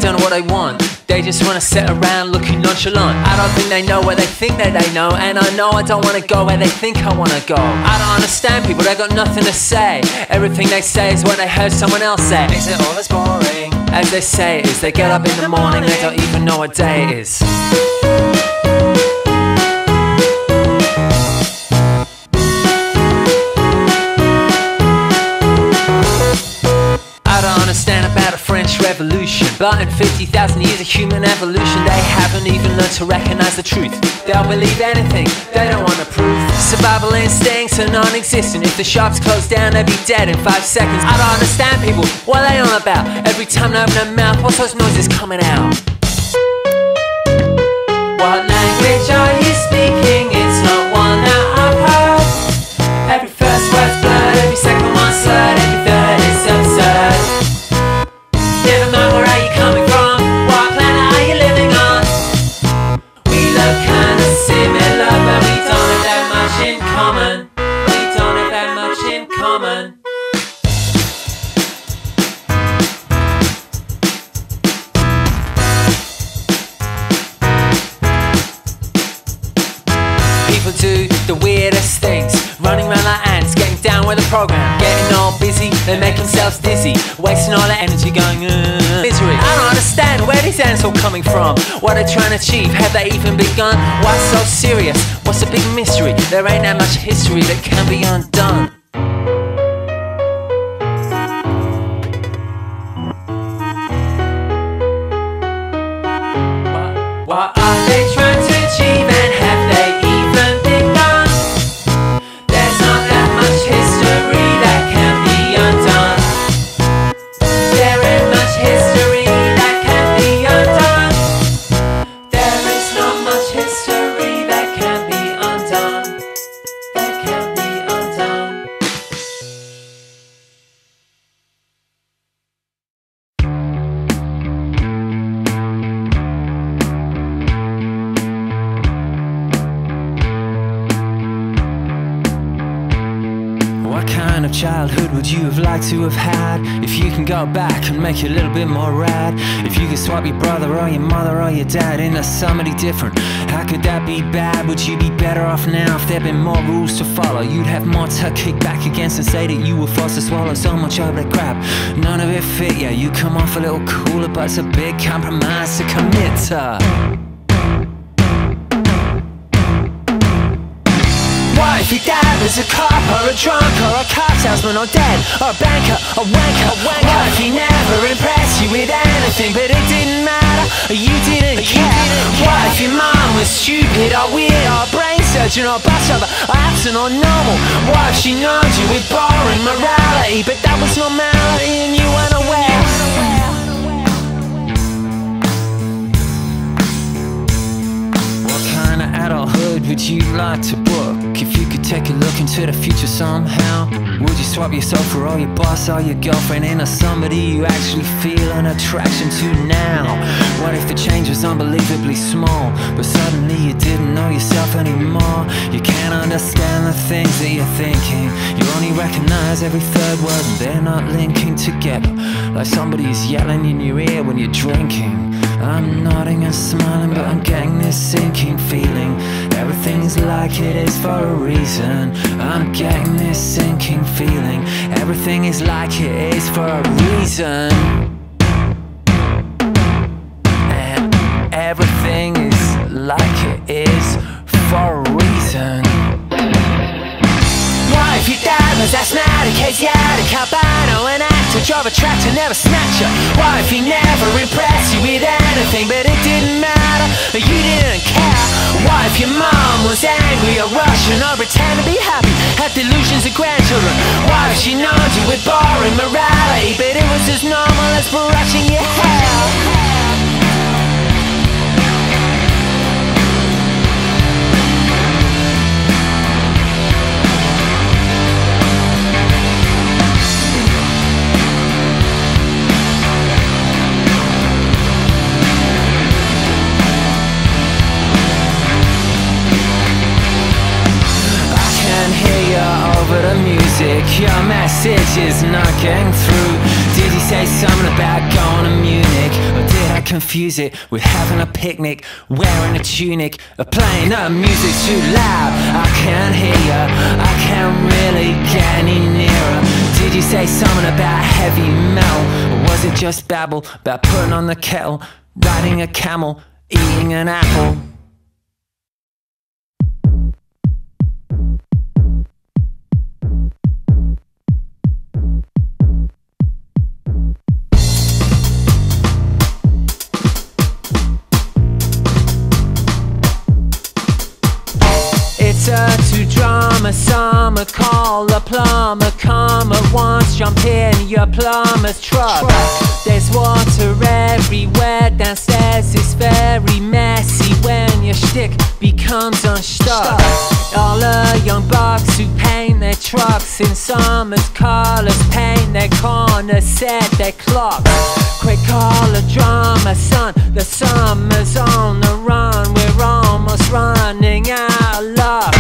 don't know what they want. They just wanna sit around looking nonchalant. I don't think they know where they think that they know, and I know I don't wanna go where they think I wanna go. I don't understand people, they got nothing to say. Everything they say is what they heard someone else say. Is it all as boring as they say it is? They get up in the morning, they don't even know what day it is. I don't understand about a French Revolution, but in 50,000 years of human evolution, they haven't even learned to recognize the truth. They'll believe anything, they don't want to prove. Survival instincts are non-existent. If the shops close down, they'll be dead in 5 seconds. I don't understand people, what are they on about? Every time they open their mouth, what's those noises coming out? What language are you speaking? It's not one that I've heard. Every first word's blurred, every second one's slurred, every third is absurd. Never mind, where are you coming from? What planet are you living on? We look kinda similar, but we don't have that much in common. We don't have that much in common. People do the weirdest things, running around like ants, getting down with the program, getting all busy, they make themselves dizzy, wasting all their energy going misery. I don't understand where these ants all coming from. What are they trying to achieve? Have they even begun? What's so serious? What's the big mystery? There ain't that much history that can be undone. What are they trying to achieve, and have they even begun? There's not that much history that can be undone. There ain't much history that can be undone. There is not much history that can be undone. That can be undone. What kind of childhood would you have liked to have had? If you can go back and make it a little bit more rad. If you could swap your brother or your mother or your dad into somebody different, how could that be bad? Would you be better off now if there'd been more rules to follow? You'd have more to kick back against and say that you were forced to swallow so much of that crap. None of it fit, yeah, you come off a little cooler, but it's a big compromise to commit to. What if your dad was a cop or a drunk or a car salesman or dead or a banker or wanker? What if he never impressed you with anything, but it didn't matter or you didn't care? What if your mom was stupid or weird or a brain surgeon or a bus driver or absent or normal? What if she numbed you with boring morality, but that was normality and you weren't aware? What kind of adulthood would you like to book? If you could take a look into the future somehow, would you swap yourself for all your boss or your girlfriend into somebody you actually feel an attraction to now? What if the change was unbelievably small, but suddenly you didn't know yourself anymore? You can't understand the things that you're thinking. You only recognize every third word and they're not linking together. Like somebody's yelling in your ear when you're drinking. I'm nodding and smiling, but I'm getting this sinking feeling. Everything's like it is for a reason. I'm getting this sinking feeling. Everything is like it is for a reason. And everything is like it is for a reason. What if your dad was asthmatic, Asiatic, albino, an actor, drove a tractor, never snatched you? What if he never impressed you with anything, but it didn't matter, or you didn't care? What if your mom was angry or Russian, or pretend to be happy, had delusions of grandchildren? What if she numbed you with boring morality, but it was as normal as brushing your hair? Over the music, your message is not getting through. Did you say something about going to Munich? Or did I confuse it with having a picnic, wearing a tunic, or playing the music too loud? I can't hear ya, I can't really get any nearer. Did you say something about heavy metal? Or was it just babble about putting on the kettle, riding a camel, eating an apple? It's a two-drummer summer call, a plumber come at once, jump in your plumber's truck. There's water everywhere downstairs, it's very messy when your shtick becomes unstuck. All the young bucks who paint their trucks in summer's colors, paint their corners, set their clocks. Quick call a drummer, son, the summer's on the run, we're almost running out of luck.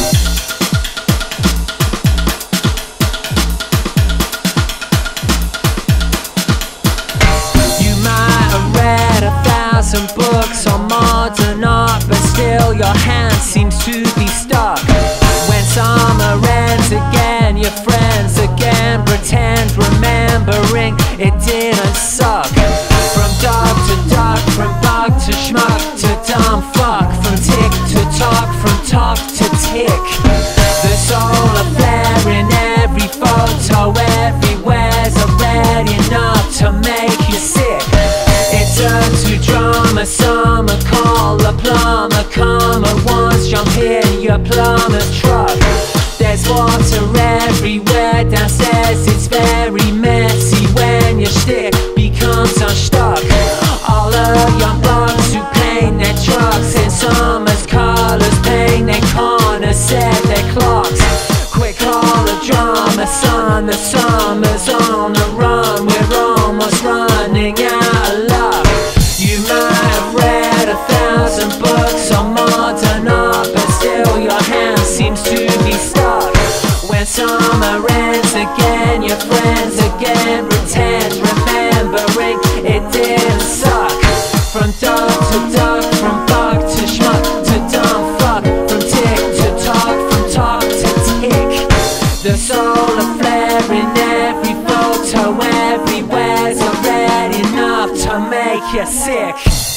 You might have read 1,000 books on modern art, but still your hand seems to be stuck. When summer ends again, your friends again pretend remembering it didn't suck. From dog to duck, from bug to schmuck to dumb fuck, from tick to talk, from talk to tick. The solar flare in every photo, everywhere's already enough to make you sick. It's a two-drummer summer call, a plumber come at once, jump in your plumber's truck. There's water everywhere downstairs, it's very messy when your shtick becomes unstuck. All the young bucks who paint their trucks in summer's colors, paint their corners, set their clocks. Quick call a drummer, son, the summer's on the run, we're almost running out of luck. You might have read 1,000 books on modern art, but still your hand seems to be stuck. When summer ends again, your friends again pretend remembering it didn't suck. From dog to duck, from bug to schmuck to dumb fuck, from tick to talk, from talk to tick. The solar flare in every photo, everywhere's already enough to make you sick.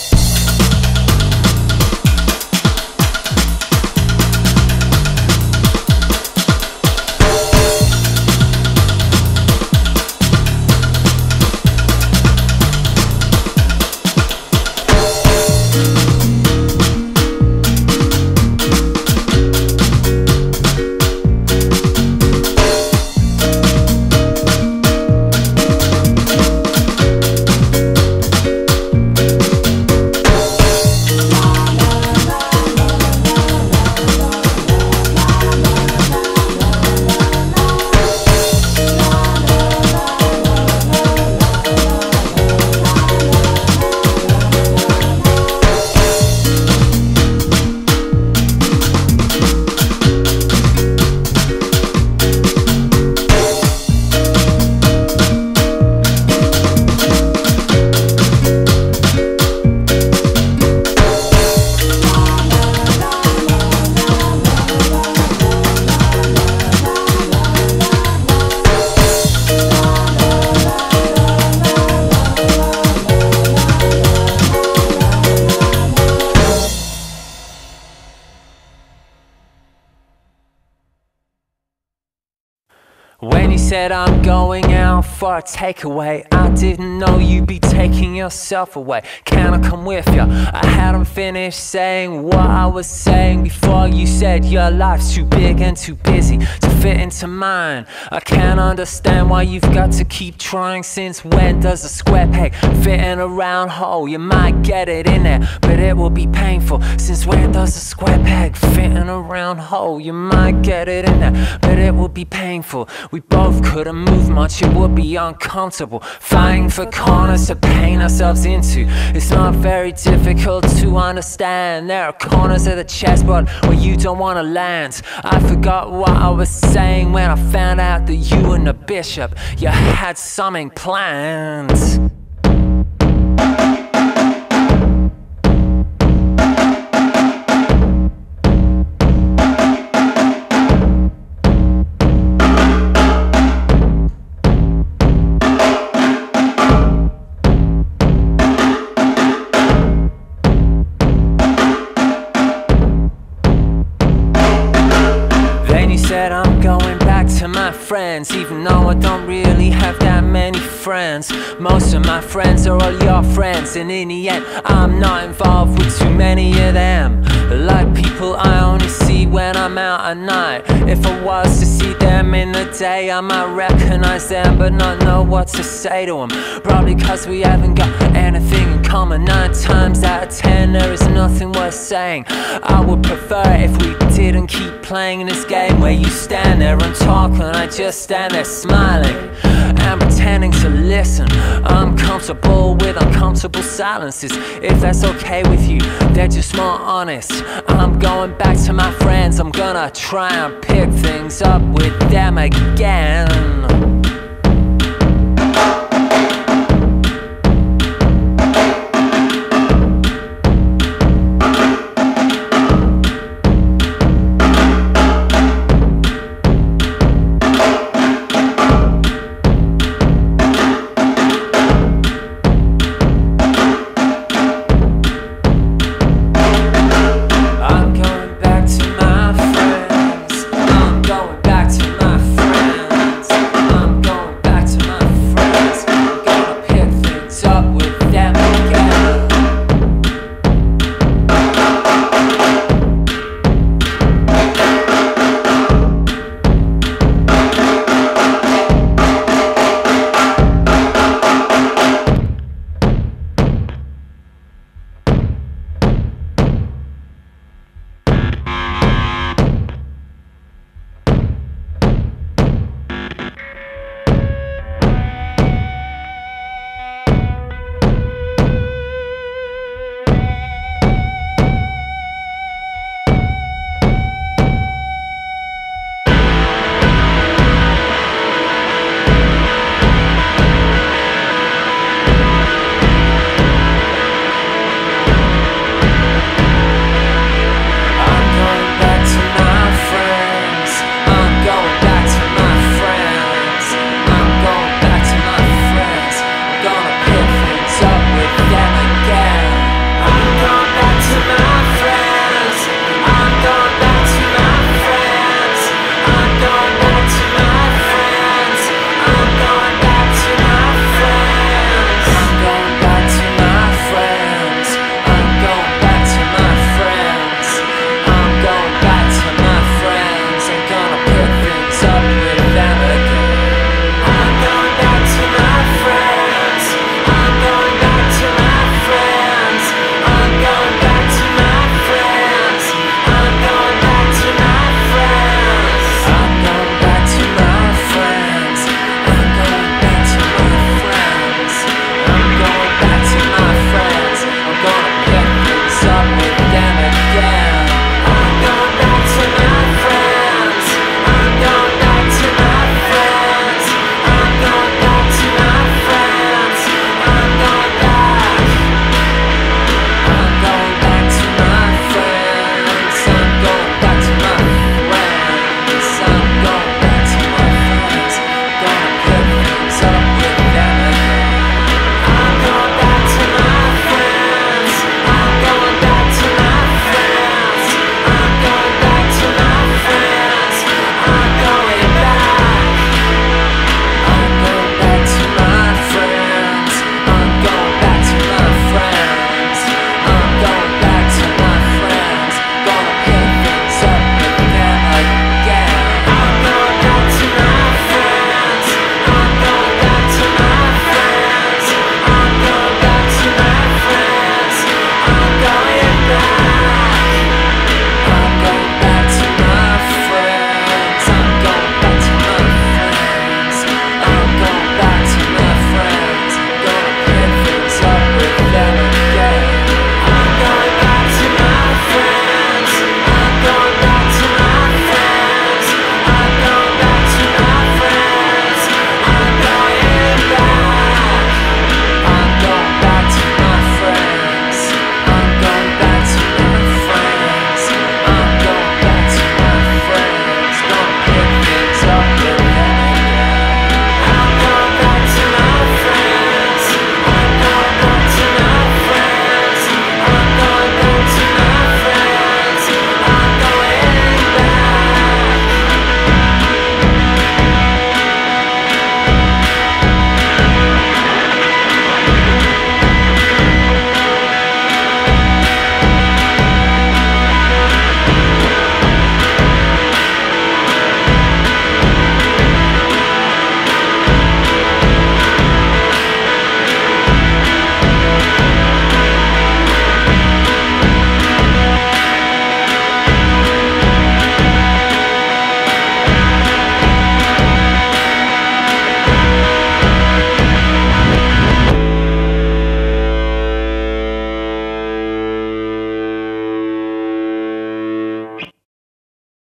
When you said I'm going out for a takeaway, I didn't know you'd be taking yourself away. Can I come with you? I hadn't finished saying what I was saying before you said your life's too big and too busy to fit into mine. I can't understand why you've got to keep trying. Since when does a square peg fit in a round hole? You might get it in there, but it will be painful. Since when does a square peg fit in a round hole? You might get it in there, but it will be painful. We both couldn't move much, it would be uncomfortable fighting for corners to paint ourselves into. It's not very difficult to understand. There are corners of the chessboard where you don't want to land. I forgot what I was saying when I found out that you and the bishop, you had something planned. Said I'm going back to my friends, even though I don't really have that many friends. Most of my friends are all your friends, and in the end I'm not involved with too many of them. Like people I only see when I'm out at night. If I was to see them in the day, I might recognize them but not know what to say to them. Probably cause we haven't got anything in common. 9 times out of 10 there is nothing worth saying. I would prefer if we didn't keep playing this game where you stand there and talk and I just stand there smiling and pretending to listen. I'm comfortable with uncomfortable silences. If that's okay with you, they're just more honest. I'm going back to my friends, I'm gonna try and pick things up with them again.